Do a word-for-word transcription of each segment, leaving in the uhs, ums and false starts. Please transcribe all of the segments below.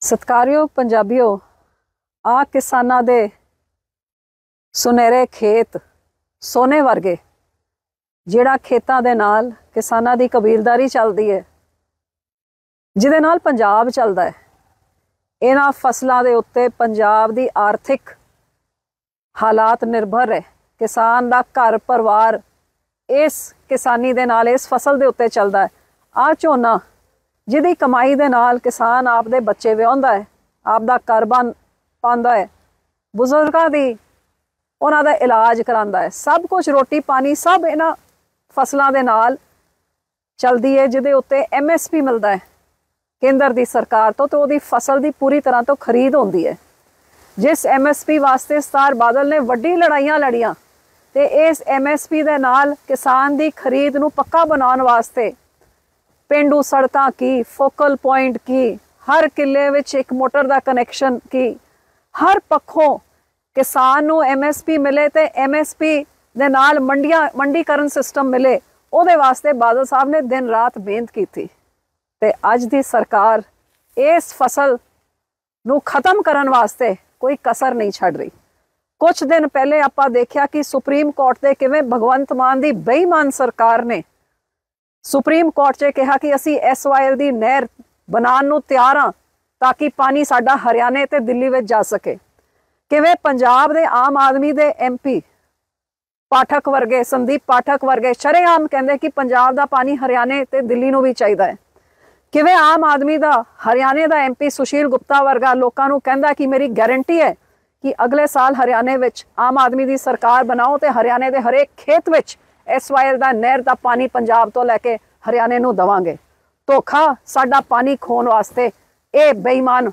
सत्कारयोग पंजाबियों, आ किसानां दे सुनहरे खेत सोने वर्गे जिहड़ा खेतां दे नाल किसानां दी कबीलदारी चलदी है, जिहदे नाल पंजाब चलदा है। इन्हां फसलां दे उत्ते पंजाब दी आर्थिक हालात निर्भर है। किसान दा घर परिवार इस किसानी दे नाल, इस फसल दे उत्ते चलदा है। आ झोना जिहदी कमाई दे नाल किसान आपदे बच्चे विआहुंदा है, आपदा घर बन पांदा है, बुजुर्गां दी उन्हां दा इलाज करांदा है। सब कुछ रोटी पानी सब इन्हां फसलां दे नाल चलदी है, जिहदे उत्ते एम एस पी मिलदा है केंद्र दी सरकार तो, तो उहदी फसल दी पूरी तरह तो खरीद होंदी है। जिस एम एस पी वास्ते सरदार बादल ने वड्डी लड़ाइयां लड़ियां, ते इस एम एस पी दे नाल किसान दी खरीद नूं पक्का बनाउण वास्ते पेंडू सड़कां की, फोकल पॉइंट की, हर किले विच एक मोटर दा कनैक्शन की, हर पक्षों किसान नूं एम एस पी मिले ते एम एस पी दे नाल मंडियां मंडीकरण सिस्टम मिले, उहदे वास्ते बादल साहब ने दिन रात मेहनत की। ते अज दी सरकार इस फसल नूं खत्म करन वास्ते कोई कसर नहीं छड़ रही। कुछ दिन पहले आपां देखिया कि सुप्रीम कोर्ट दे किवें भगवंत मान दी बेईमान सरकार ने सुप्रीम कोर्ट 'च कहा कि असी एस वाई एल दी नहर बनाने नूं तैयार हाँ ताकि पानी साडा हरियाणे ते दिल्ली विच जा सके। किवें पंजाब दे आम आदमी दे एम पी पाठक वर्गे, संदीप पाठक वर्गे शरेआम कहंदे कि पंजाब दा पानी हरियाणे ते दिल्ली नूं भी चाहीदा है। किवें आम आदमी दा हरियाणे दा एम पी सुशील गुप्ता वर्गा लोकां नूं कहंदा कि मेरी गारंटी है कि अगले साल हरियाणे विच आम आदमी दी सरकार बनाओ ते हरियाणे दे हरेक खेत विच एस वाई एल दा नहर दा पानी पंजाब तो लैके हरियाणे नूं दवांगे। धोखा साडा पानी खोण वास्ते ये बेईमान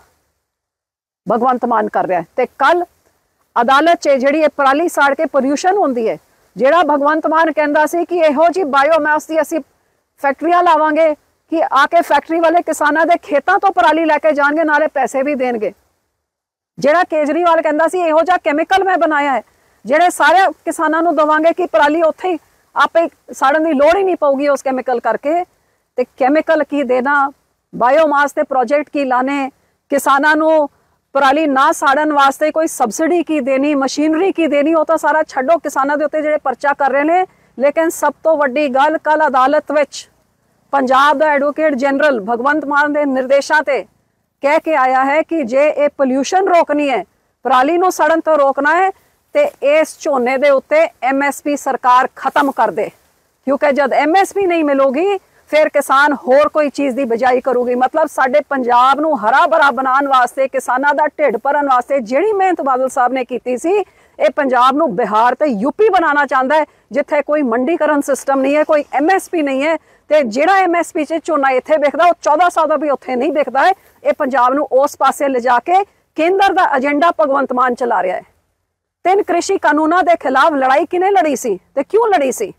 भगवंत मान कर रहा है। ते कल अदालत च जिहड़ी पराली साड़ के पोल्यूशन होंदी है, जिहड़ा भगवंत मान कहंदा सी कि इहो जी बायोमैस दी असीं फैक्ट्रियां लावांगे कि आके फैक्ट्री वाले किसानां दे खेतां तो पराली लैके जाणगे, नाले पैसे भी देणगे। जिहड़ा केजरीवाल कहंदा सी इहो जिहा कैमिकल मैं बनाया है, जिहड़े सारे किसानां नूं दवांगे कि पराली उत्थे ही आपे साड़न की लोड़ ही नहीं पऊगी उस कैमिकल करके। ते कैमिकल की देना, बायोमास के प्रोजेक्ट की लाने, किसानां नूं पराली ना साड़न वास्ते कोई सबसिडी की देनी, मशीनरी की देनी, वो तो सारा छड्डो, किसानां दे उत्ते जिहड़े परचा कर रहे हैं। लेकिन सब तो वड्डी गल कल अदालत विच पंजाब दा एडवोकेट जनरल भगवंत मान दे निर्देशां ते कह के आया है कि जे ये पोल्यूशन रोकनी है, पराली नूं सड़न तो रोकना है, ते इस झोने दे उत्ते एम एस पी सरकार खत्म कर दे। क्योंकि जब एम एस पी नहीं मिलूगी फिर किसान होर कोई चीज़ की बिजाई करूगी। मतलब साडे पंजाब नूं हरा भरा बनाने वास्ते, किसानां दा ढिड भरन वास्ते जिहड़ी मेहनत बादल साहब ने कीती सी, ये पंजाब नूं बिहार ते यूपी बनाना चाहता है, जिथे कोई मंडीकरण सिस्टम नहीं है, कोई एम एस पी नहीं है। ते जिहड़ा एम एस पी च झोना इत्थे विकदा वो चौदह सौ का भी उत्थे नहीं विकदा है। ये पंजाब नूं उस पासे लिजा के केंद्र का एजेंडा भगवंत मान चला रहा है। तीन कृषि कानूनों के खिलाफ लड़ाई किने लड़ी सी ते क्यों लड़ी सी?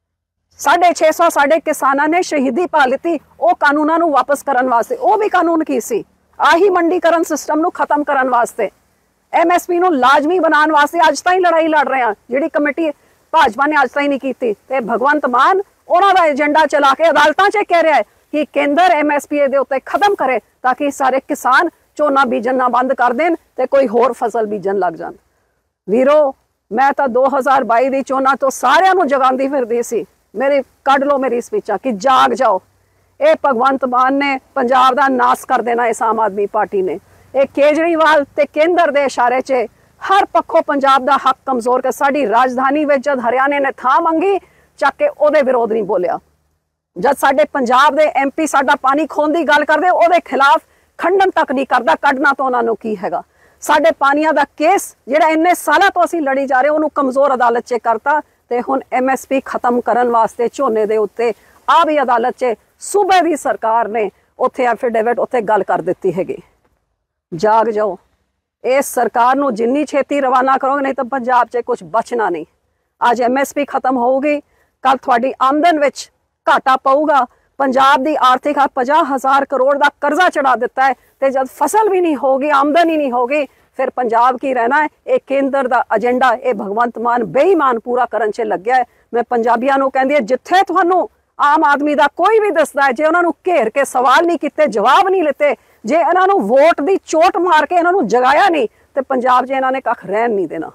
साढ़े छे सौ साढ़े किसानों ने शहीदी पा ली वो कानूनों नूं वापस करन वास्ते। वो भी कानून की सी आही मंडीकरण सिस्टम नूं खत्म करन वास्ते, एम एस पी नूं लाजमी बनाने वास्ते अज ताईं लड़ाई लड़ रहे हैं, जिहड़ी कमेटी भाजपा ने अज ताईं नहीं की। ते भगवंत मान उन्हां दा एजेंडा चला के अदालतां 'च कह रहा है कि केंद्र एम एस पी दे उत्ते खत्म करे ताकि सारे किसान झोना बीजन ना बंद कर देन ते कोई होर फसल बीजन लग जान। वीरो मैं तो दो हज़ार बाई दी चोना तो सारिਆਂ ਨੂੰ जगांदी फिरदी सी। मेरी कढ़ लो मेरी स्पीचा कि जाग जाओ। ये भगवंत मान ने पंजाब का नाश कर देना। इस आम आदमी पार्टी ने ये केजरीवाल ते केंद्र के इशारे च हर पक्षों पंजाब का हक कमजोर कर साड़ी राजधानी में जब हरियाणे ने थां मंगी चक के ओदे विरोध नहीं बोलिया। जब साडे पंजाब के एम पी साडा पानी खोन की गल करते ओदे खिलाफ खंडन तक नहीं करता। कढ़ना तो उन्होंने की हैगा। साडे पानियां दा केस जिहड़ा इन्ने सालों तो असीं लड़ी जा रहे उन्होंने कमजोर अदालत च करता ते हुण एम एस पी खत्म करन वास्ते झोने दे उत्ते आ भी अदालत च सूबे दी सरकार ने उत्थे एफिडेविट उत्थे गल कर दित्ती हैगी। जाग जाओ। इस सरकार नूं जिन्नी छेती रवाना करोगे नहीं तो पंजाब च कुछ बचना नहीं। अज एम एस पी खत्म होगी, कल तुहाडी आमदन विच घाटा पऊगा। पंजाब की आर्थिक पचास हज़ार करोड़ का कर्जा चढ़ा दिता है, तो जब फसल भी नहीं होगी, आमदन ही नहीं होगी, फिर पंजाब की रहना है। ये केंद्र का एजेंडा ये भगवंत मान बेईमान पूरा करन च लग्या है। मैं पंजाबियों को कहती है जिथे तुहानू ਆਮ ਆਦਮੀ ਦਾ ਕੋਈ ਵੀ ਦੱਸਦਾ ਹੈ, ਜੇ ਉਹਨਾਂ ਨੂੰ ਘੇਰ ਕੇ ਸਵਾਲ ਨਹੀਂ ਕੀਤੇ, ਜਵਾਬ ਨਹੀਂ ਲਿੱਤੇ, ਜੇ ਇਹਨਾਂ ਨੂੰ ਵੋਟ ਦੀ ਚੋਟ ਮਾਰ ਕੇ ਇਹਨਾਂ ਨੂੰ ਜਗਾਇਆ ਨਹੀਂ, ਤੇ ਪੰਜਾਬ 'ਚ ਇਹਨਾਂ ਨੇ ਕੱਖ ਰਹਿਣ ਨਹੀਂ ਦੇਣਾ।